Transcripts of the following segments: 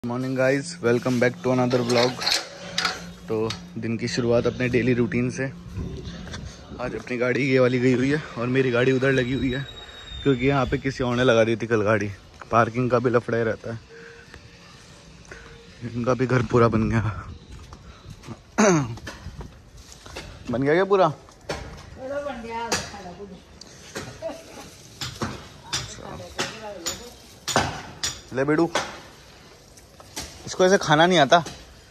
Morning guys, welcome back to another blog. तो दिन की शुरुआत अपने डेली रूटीन से। आज अपनी गाड़ी ये वाली गई हुई है और मेरी गाड़ी उधर लगी हुई है क्योंकि यहाँ पे किसी और ने लगा दी थी कल गाड़ी। पार्किंग का भी लफड़ा ही रहता है। इनका भी घर पूरा बन गया। बन गया क्या पूरा? ले बेडू, इसको ऐसे खाना नहीं आता।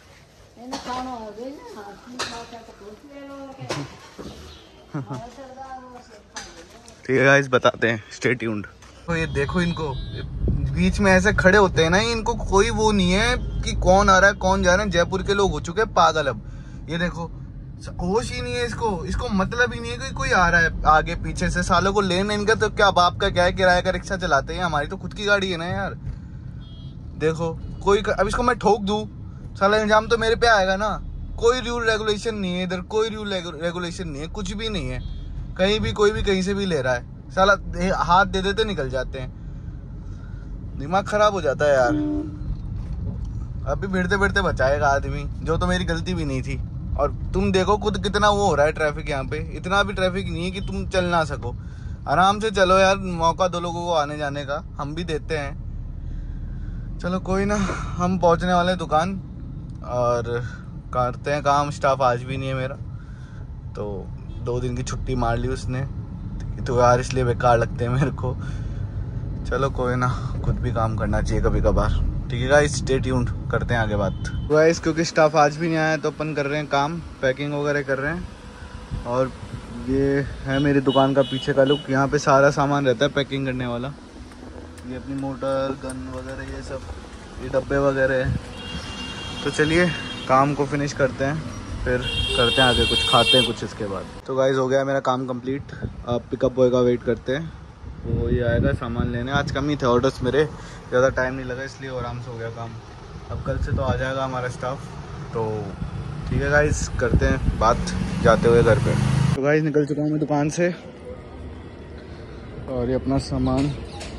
ठीक है गाइस, बताते हैं, स्टे ट्यून्ड। तो ये देखो, इनको बीच में ऐसे खड़े होते हैं ना, इनको कोई वो नहीं है कि कौन आ रहा है कौन जा रहा है। जयपुर के लोग हो चुके हैं पागल अब। ये देखो, होश ही नहीं है इसको मतलब ही नहीं है कि कोई आ रहा है आगे पीछे से। सालों को लेन इनका तो क्या बाप का क्या है, किराए का रिक्शा चलाते हैं। हमारी तो खुद की गाड़ी है ना यार। देखो कोई, अब इसको मैं ठोक दूं, साला इल्जाम तो मेरे पे आएगा ना। कोई रूल रेगुलेशन नहीं है इधर, कोई रूल रेगुलेशन नहीं है, कुछ भी नहीं है। कहीं भी कोई भी कहीं से भी ले रहा है, साला हाथ दे देते निकल जाते हैं। दिमाग खराब हो जाता है यार। अभी भिड़ते भिड़ते बचाएगा आदमी, जो तो मेरी गलती भी नहीं थी। और तुम देखो खुद कितना वो हो रहा है ट्रैफिक यहाँ पे। इतना भी ट्रैफिक नहीं है कि तुम चल ना सको। आराम से चलो यार, मौका दो लोगों को आने जाने का, हम भी देते हैं। चलो कोई ना, हम पहुंचने वाले हैं दुकान और करते हैं काम। स्टाफ आज भी नहीं है मेरा, तो 2 दिन की छुट्टी मार ली उसने, तो यार इसलिए बेकार लगते हैं मेरे को। चलो कोई ना, खुद भी काम करना चाहिए कभी कभार। ठीक है गाइस, स्टे ट्यून्ड, करते हैं आगे बात। गाइस क्योंकि स्टाफ आज भी नहीं आया तो अपन कर रहे हैं काम, पैकिंग वगैरह कर रहे हैं। और ये है मेरी दुकान का पीछे का लुक। यहाँ पे सारा सामान रहता है पैकिंग करने वाला। ये अपनी मोटर, गन वगैरह, ये सब, ये डब्बे वगैरह है। तो चलिए काम को फिनिश करते हैं, फिर करते हैं आगे, कुछ खाते हैं कुछ इसके बाद। तो गाइस हो गया मेरा काम कंप्लीट। अब पिकअप बॉय का वेट करते हैं, वो ये आएगा सामान लेने। आज कम ही थे ऑर्डर्स मेरे, ज़्यादा टाइम नहीं लगा, इसलिए आराम से हो गया काम। अब कल से तो आ जाएगा हमारा स्टाफ। तो ठीक है गाइस, करते हैं बात जाते हुए घर पे। तो गाइस निकल चुका हूँ मैं दुकान से, और ये अपना सामान,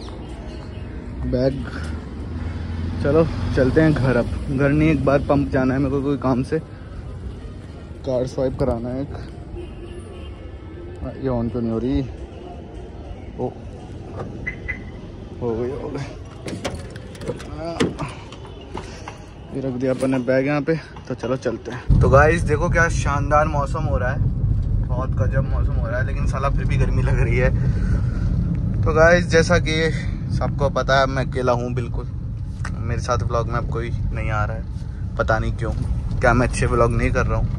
बैग। चलो चलते हैं घर। अब घर नहीं, एक बार पंप जाना है मेरे को कोई काम से। कार्ड स्वाइप कराना है एक। ये ऑन तो नहीं हो रही। ओ हो गई। ये रख दिया अपन ने बैग यहाँ पे। तो चलो चलते हैं। तो गाइस देखो क्या शानदार मौसम हो रहा है, बहुत गजब मौसम हो रहा है, लेकिन साला फिर भी गर्मी लग रही है। तो गाइस जैसा कि सबको पता है, मैं अकेला हूँ बिल्कुल। मेरे साथ व्लॉग में अब कोई नहीं आ रहा है, पता नहीं क्यों। क्या मैं अच्छे व्लॉग नहीं कर रहा हूँ?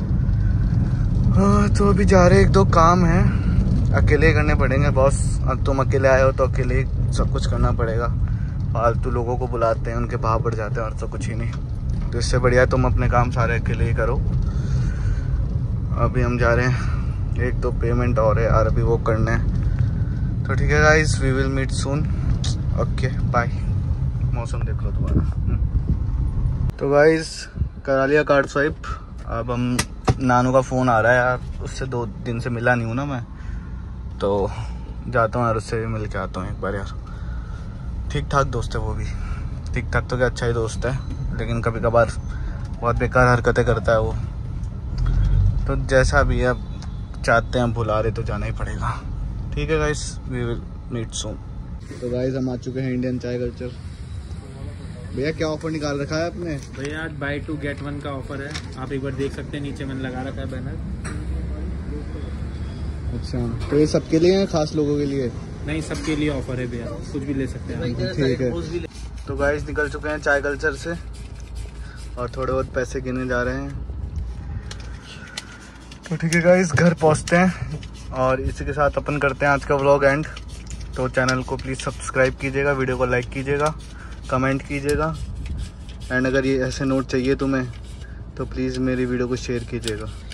तो अभी जा रहे 1-2 काम है, अकेले करने पड़ेंगे बॉस। अब तुम अकेले आए हो तो अकेले सब कुछ करना पड़ेगा। फालतू लोगों को बुलाते हैं, उनके भाव बढ़ जाते हैं और तो कुछ ही नहीं। तो इससे बढ़िया तुम अपने काम सारे अकेले ही करो। अभी हम जा रहे हैं, 1-2 पेमेंट और है यार अभी वो करने हैं। तो ठीक है guys, we will meet soon. Okay bye. मौसम देख लो तुम्हारा। तो गाइस करा लिया कार्ड स्वाइप। अब हम, नानू का फ़ोन आ रहा है यार, उससे 2 दिन से मिला नहीं हूँ ना मैं, तो जाता हूँ यार, उससे भी मिल के आता हूँ एक बार यार। ठीक ठाक दोस्त है वो भी, ठीक ठाक तो क्या, अच्छा ही दोस्त है, लेकिन कभी कभार बहुत बेकार हरकतें करता है वो। तो जैसा भी है, अब चाहते हैं भुला रहे तो जाना ही पड़ेगा। ठीक है guys, we will meet soon. तो गाइस हम आ चुके हैं इंडियन चाय कल्चर। भैया क्या ऑफर निकाल रखा है आपने? भैया आज बाय 2 गेट 1 का ऑफर है, आप एक बार देख सकते हैं, नीचे मैंने लगा रखा है बैनर। अच्छा, तो ये सबके लिए है, खास लोगों के लिए? नहीं, सबके लिए ऑफर है भैया, कुछ भी ले सकते हैं। ठीक है। तो गाइस निकल चुके हैं चाय कल्चर से और थोड़े बहुत पैसे गिने जा रहे हैं। तो ठीक है गाइस, घर पहुंचते हैं और इसी के साथ अपन करते हैं आज का व्लॉग एंड। तो चैनल को प्लीज़ सब्सक्राइब कीजिएगा, वीडियो को लाइक कीजिएगा, कमेंट कीजिएगा, एंड अगर ये ऐसे नोट चाहिए तुम्हें तो प्लीज़ मेरी वीडियो को शेयर कीजिएगा।